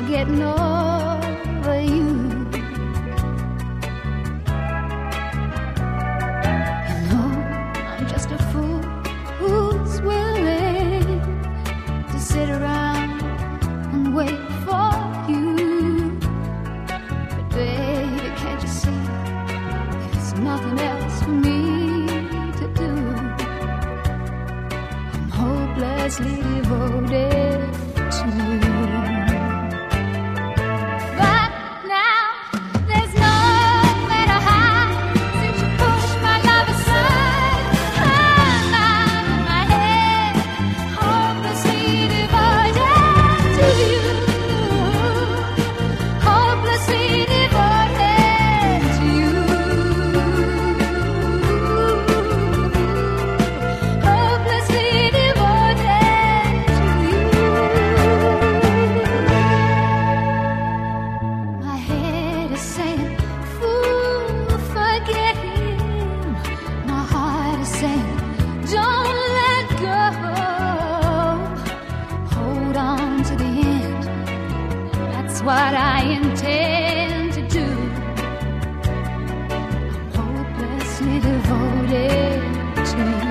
getting over you. You know, I'm just a fool who's willing to sit around and wait for you. But baby, can't you see there's nothing else for me to do? I'm hopelessly devoted to you. What I intend to do. I'm hopelessly devoted to you.